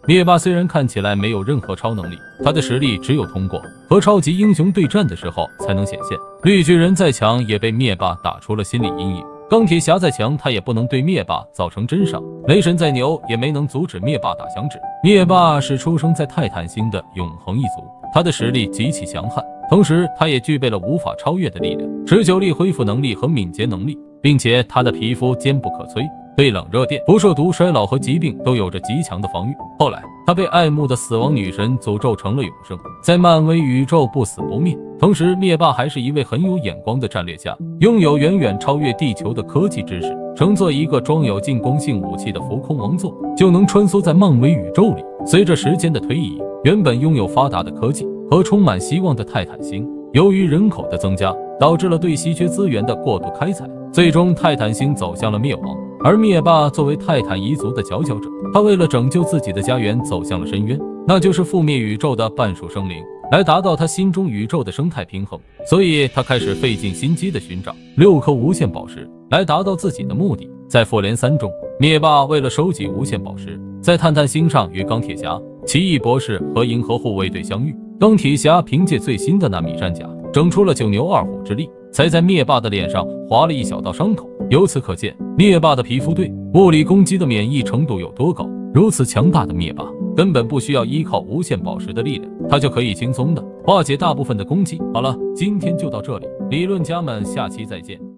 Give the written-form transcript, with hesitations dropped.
灭霸虽然看起来没有任何超能力，他的实力只有通过和超级英雄对战的时候才能显现。绿巨人再强也被灭霸打出了心理阴影，钢铁侠再强他也不能对灭霸造成真伤，雷神再牛也没能阻止灭霸打响指。灭霸是出生在泰坦星的永恒一族，他的实力极其强悍，同时他也具备了无法超越的力量、持久力恢复能力和敏捷能力，并且他的皮肤坚不可摧，对冷热电、不受毒、衰老和疾病都有着极强的防御。后来他被爱慕的死亡女神诅咒成了永生，在漫威宇宙不死不灭。同时灭霸还是一位很有眼光的战略家，拥有远远超越地球的科技知识，乘坐一个装有进攻性武器的浮空王座，就能穿梭在漫威宇宙里。随着时间的推移，原本拥有发达的科技和充满希望的泰坦星，由于人口的增加，导致了对稀缺资源的过度开采，最终泰坦星走向了灭亡。而灭霸作为泰坦一族的佼佼者，他为了拯救自己的家园走向了深渊，那就是覆灭宇宙的半数生灵，来达到他心中宇宙的生态平衡。所以他开始费尽心机的寻找6颗无限宝石，来达到自己的目的。在复联3中，灭霸为了收集无限宝石，在探探星上与钢铁侠、奇异博士和银河护卫队相遇。钢铁侠凭借最新的纳米战甲，整出了9牛2虎之力，才在灭霸的脸上划了一小道伤口。由此可见，灭霸的皮肤对物理攻击的免疫程度有多高。如此强大的灭霸，根本不需要依靠无限宝石的力量，他就可以轻松的化解大部分的攻击。好了，今天就到这里，理论家们下期再见。